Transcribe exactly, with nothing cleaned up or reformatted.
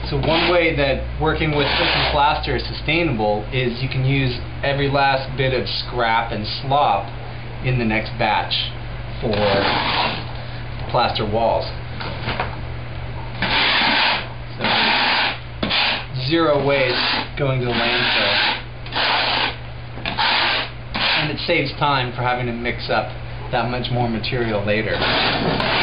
So one way that working with open plaster is sustainable is you can use every last bit of scrap and slop in the next batch for plaster walls. So zero waste going to the landfill. And it saves time for having to mix up that much more material later.